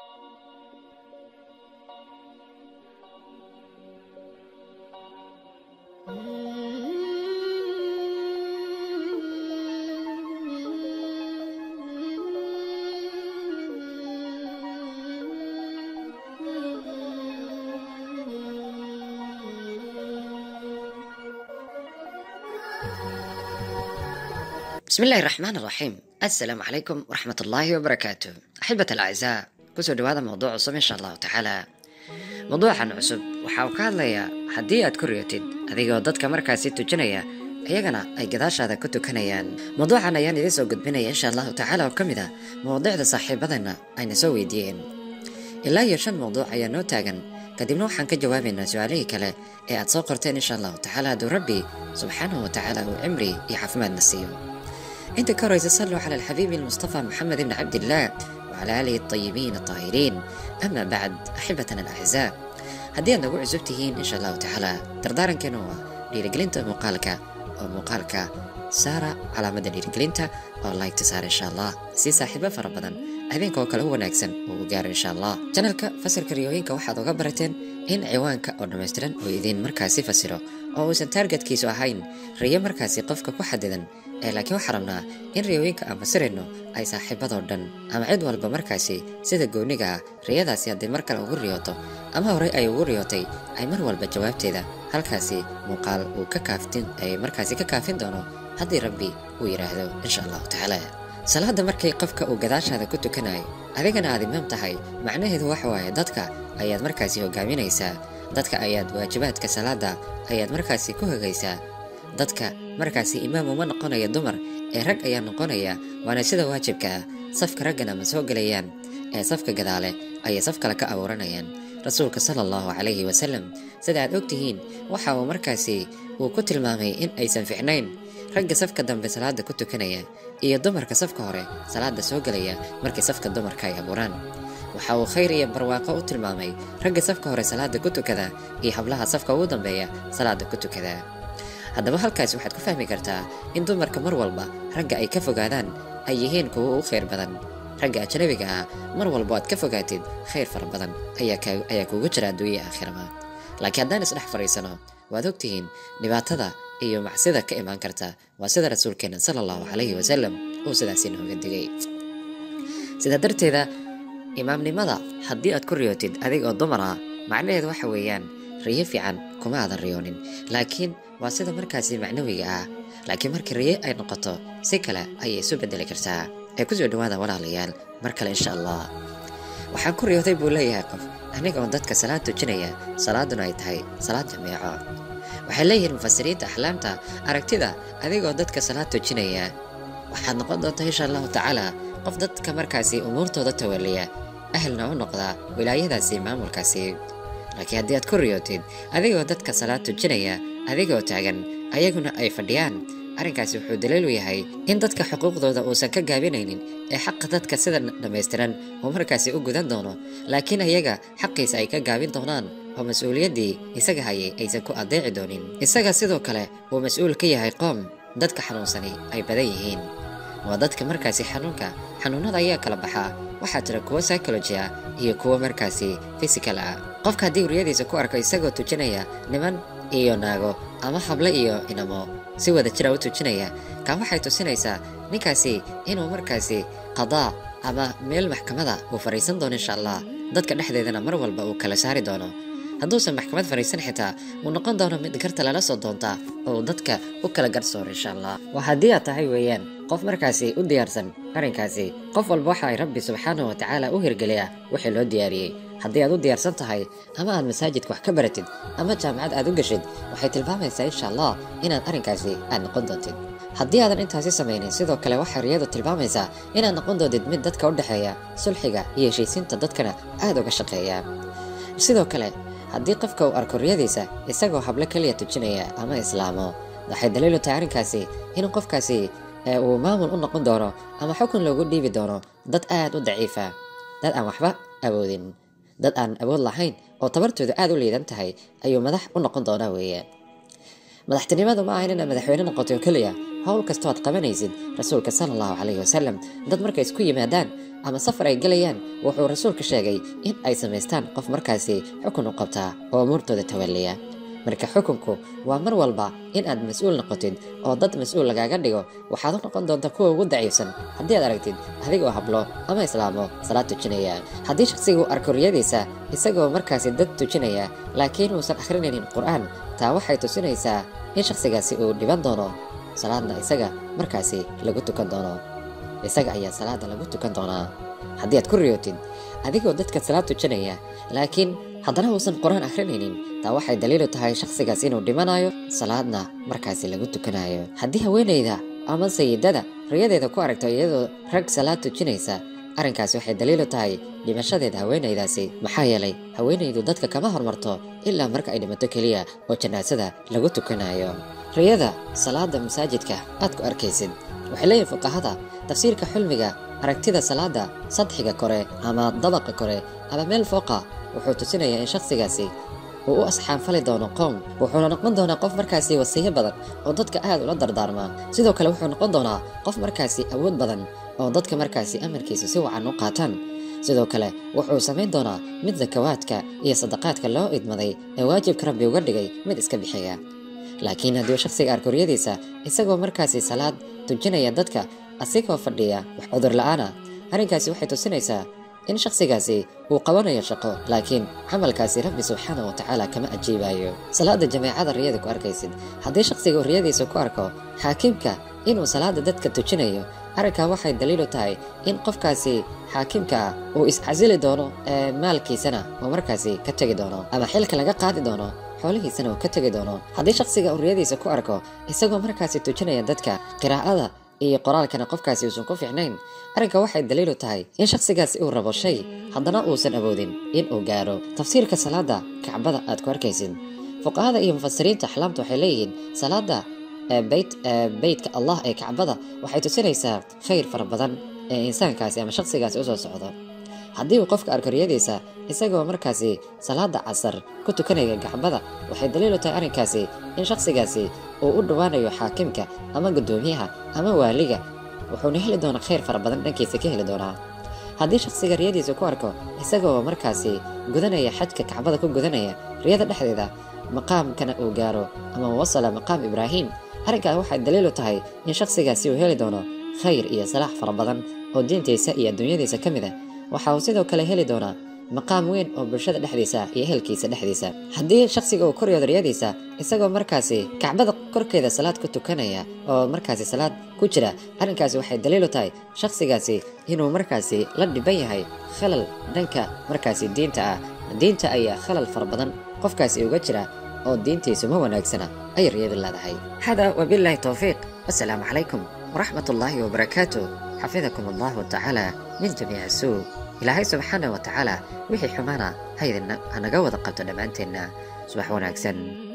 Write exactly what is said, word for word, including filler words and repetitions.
بسم الله الرحمن الرحيم. السلام عليكم ورحمة الله وبركاته. أحبة الأعزاء، كسر هذا موضوع عصب إن شاء الله تعالى. موضوع عن عصب وحاوكان ليا حدية كريوتيد هذه قدتك مركزي تجنية أيقنا أي قداش هذا كنت كنيان موضوع عن يعني ليس قد بني إن شاء الله تعالى وكمذا موضوع صاحب بدنا أي نسوي دين إلا يشن موضوع أي نوتاجن قدمنا حن كجوابنا سؤالي كلا إيه أتصوقرتين إن شاء الله تعالى دو ربي سبحانه وتعالى وعمري يحفظ ما نسيه. انت كرز صلوا على الحبيب المصطفى محمد بن عبد الله وعلى آله الطيبين الطاهرين. أما بعد أحبتنا الأعزاء، هدي أن نقول زبتهين إن شاء الله تعالى تردارا كانوا لرجلينتا مقالك أو مقالك سارة على مدى لرجلينتا أو لايك تسار إن شاء الله سي صاحبة فربضا هذين كوكل هو ناكسن وقار إن شاء الله جانلك فسر كريوينك واحد وقبرتين إن عوانك أو نمسترن وإذين مركاسي فسرو أو سن تارجت كيسو أهين ريا مركاسي قفك كوحددن laakiin waxaan rabnaa in riyooyinka aan fasirayno ay saaxiibadoo dhan ama cid walba markaasi sida gooniga ah riyadaasi haddii mar kale ugu riyooto ama horey ay ugu riyootay ay mar walba jawaabteeda halkaasi muuqaal uu ka kaaftin ay markaasi ka kaafin doono haddii rabbi uu yiraahdo insha allahu tacaala. salaada markay qofka uu gadaashaada ku tukanayo adigana aad imaam tahay macnaheedu waxa waaye dadka ayaad markaasi hogaaminaysaa, dadka ayaad waajibaadka salaada ayaad markaasi ku hogaysaa. dadka markaasi imaam uma noqonaya dumar ee rag ayaa noqonaya, waana sida waajibka ah. safka raggana ma soo galayaan ee safka gadaale ayay saf kale ka abuuranayaan. rasuulka sallallahu alayhi wasallam sida aad ogtihiin waxa uu markaasi uu ku tilmaamay in aysan fiicnayn ragga safka dambe salaada ku tukanaya iyo dumarka safka hore salaada soo galaya markii safka dumarka ay abuuraan. waxa uu khayr iyo barwaaqo u tilmaamay ragga safka hore salaada ku tukada iyo hablaha safka ugu dambeeya salaada ku tukada. haddaba halkaas waxaad ku fahmi kartaa in dumarka mar walba ragga ay ka fogaadaan ay yihiin kuwo u khayr badan. ragga ajnabiga ah mar walba aad ka fogaatid khayr fara badan ayaa ayaa kugu jira adduunye aakhiraba. laakiin haddaan isdhex fariisano waad ogtihiin dhibaatada iyo macsida ka imaan karta. waa sida rasuulkeena sallallahu alayhi wasallam uu sidaasi nooga digay. sida darteeda imaamnimada haddii aad ku riyootid adigoo dumar ah macnaheedu waxa weeyaan riyo fiican kuma aadan riyoonin, laakiin waa sida markaasi macnawiga ah. laakiin markii riyo ay noqoto si kale ayay isu bedeli kartaa. ee kusoo dhawaada walaalayaal mar kale insha allah. waxaan ku riyooday buu leeyahay qof aniga oo dadka salaad tujinaya, salaaduna ay tahay salaad jameeco. waxay leeyihiin mufasiriinta axlaamta aragtida adigoo dadka salaad tujinaya waxaad noqon doontaa insha allahu tacaala qof dadka markaasi umuurtooda tawaliya, ahlna u noqda wilaayadaasi maamulkaasi. laakiin haddii aad ku riyootid adigoo dadka salaad tujinaya adigoo taagan ayaguna ay fadhiyaan, arrinkaasi wuxuu daliil u yahay in dadka xuquuqdooda uusan ka gaabinaynin ee xaqa dadka sida dhammaystiran uu markaasi u gudan doono, laakiin ayaga xaqiisa ay ka gaabin doonaan oo mas-uuliyaddii isaga hayay aysan ku adeeci doonin. isaga sidoo kale uu mas-uul ka yahay qoom dadka xanuunsani ay badan yihiin. waa dadka markaasi xanuunka xanuunada ayaa kala baxaa. waxaa jira kuwo psychology ah iyo kuwo markaasi physical ah. qofka haddii riyadiisa ku arko isagoo tujinaya niman iyo naago ama hablo iyo inamo si wada jira u tujinaya, kaan waxay tusinaysaa ninkaasi inuu markaasi qadaa ama meel maxkamada uu fariisan doono insha allah. dadka dhexdeedana mar walba uu kala saari doono. hadduusan maxkamad fariisan xitaa uu noqon doono mid garta lala soo doonta oo dadka u kala garsooro insha allah. waa haddii aad tahay weeyaan qof markaasi u diyaarsan arrinkaasi. qof walba waxa ay rabbi subxaanahu wa tacaala u hirgeliyaa wixii loo diyaariyey. haddii aad u diyaarsan tahay ama aad masaajidka wax ka baratid ama jaamacad aad u gashid waxay tilmaamaysaa insha allah inaad arrinkaasi aad noqon doontid. haddii aadan intaasi samaynin sidoo kale waxay riyadu tilmaamaysaa inaad noqon doontid mid dadka u dhexeeya sulxiga iyo heshiisiinta dadkana aad uga shaqeeya. sidoo kale haddii qofka uu arko riyadiisa isagoo hablo kaliya tujinaya ama islaamo waxay daliil u tahay arrinkaasi inuu qofkaasi uu maamul u noqon doono ama xukun loogu dhiibi doono dad aad u daciifa, dad aan waxba awoodin, dad aan awood lahayn oo tabartooda aad u liidan tahay ayuu madax u noqon doonaa weeye. madaxtinimadu ma ahayn inaad madaxweyne noqoto kaliya hawl kastoo aad qabanaysid rasuulka sala allahu calayhi wasalam dad markay isku yimaadaan ama safar ay galayaan wuxuu rasuulka sheegay in ay samaystaan qof markaasi xukun u qabtaa oo umuurtooda tawaliya marka xukunku waa mar walba in aad mas-uul noqotid oo dad mas-uul lagaaga dhigo waxaad u noqon doontaa kuwa ugu daciifsan haddii aad aragtid adigoo hablo ama islaamo salaad tujinaya haddii shakhsigu arko riyadiisa isagoo markaasi dad tujinaya laakiin uusan akhrinaynin qur'aan taa waxay tusinaysaa in shakhsigaasi uu dhiban doono salaadna isaga markaasi lagu tukan doono isaga ayaa salaada lagu tukan doonaa haddii aad ku riyootid adigoo dadka salaad tujinaya laakiin haddana uusan qur'aan akhrinaynin taa waxay daliilu tahay shakhsigaas inuu dhimanayo salaadna markaasi lagu tukanayo haddii haweenayda ama sayidada riyadeeda ku aragto iyadoo rag salaad tujinaysa arrinkaasi waxay daliilu tahay dhimashadeeda haweenaydaasi maxaa yeelay haweenaydu dadka kama hormarto ilaa marka ay dhimato keliya oo janaasada lagu tukanayo riyada salaada masaajidka aad ku arkaysid waxay leeyihin fuqahada tafsiirka xulmiga aragtida salaada sadxiga kore ama dabaqa kore ama meel fooqa wuxuu tusinayaa in shakhsigaasi uu u asxaan fali doono qoom wuxuuna noqon doonaa qof markaasi wasiyo badan oo dadka aad ula dardaarma sidoo kale wuxuu noqon doonaa qof markaasi awood badan oo dadka markaasi amarkiisa si wacan u qaataan sidoo kale wuxuu samayn doonaa mid zakawaadka iyo sadaqaadka loo idmaday ee waajibka rabbi uga dhigay mid iska bixiya laakiin haddii shakhsiga arko riyadiisa isagoo markaasi salaad tujinaya dadka asigoo fadhiya wax cudur la'aana arrinkaasi waxay tusinaysaa in shakhsigaasi uu qabanayo shaqo laakiin camalkaasi rabbi subxaanahu watacaala kama ajiibayo salaada jameecada riyada ku arkaysid haddii shakhsiga uu riyadiisa ku arko xaakimka inuu salaada dadka tujinayo arrinkaa waxay daliilu tahay in qofkaasi xaakimka ah uu iscasili doono ee maalkiisana uu markaasi ka tegi doono ama xilka laga qaadi doono xoolihiisana uu ka tegi doono haddii shakhsiga uu riyadiisa ku arko isagoo markaasi tujinaya dadka qiraa'ada iyo qoraalkana qofkaasi uusan ku fiicnayn arrinka waxay daliilu tahay in shakhsigaasi uu rabo shay haddana uusan awoodin in uu gaaro tafsiirka salaada kacbada aad ku arkaysid fuqahada iyo mufasiriinta axlaamta waxay leeyihiin salaada beyt beytka allah ee kacbada waxay tusinaysaa khayr fara badan ee insaankaasi ama shakhsigaasi usoo socdo haddii uu qofka arko riyadiisa isagoo markaasi salaada casar ku tukanaya kacbada waxay daliilu tahay arrinkaasi in shakhsigaasi uu u dhowaanayo xaakimka ama guddoomiyaha ama waaliga wuxuuna heli doonaa khayr fara badan dhankiisa ka heli doonaa haddii shakhsiga riyadiisa ku arko isagoo markaasi gudanaya xajka kacbada ku gudanaya riyada dhexdeeda maqaamkana uu gaaro ama wasala maqaam ibraahim arrinkaa waxay daliilu tahay in shakhsigaasi uu heli doono khayr iyo salaax fara badan oo diintiisa iyo adduunyadiisa ka mid ah waxa uu sidoo kale heli doonaa maqaam weyn oo bulshada dhexdiisa iyo ehelkiisa dhexdiisa haddii shakhsiga uu koriyoodo riyadiisa isagoo markaasi kacbada korkeeda salaad ku tukanaya oo markaasi salaad ku jira arrinkaasi waxay daliilu tahay shakhsigaasi inuu markaasi la dhiban yahay khalal dhanka markaasi diinta ah diinta ayaa khalal fara badan qofkaasi uga jira oo diintiisu ma wanaagsana ay riyadu leedahay hada wabillahi tawfiiq wassalaamu calaykum waraxmat ullaahi wabarakaatu xafidakum allahu tacaala min jamiici suu ilaahay subxaana wa tacaala wixii xumaana haydina hanaga wada qabto dhammaanteenna subax wanaagsan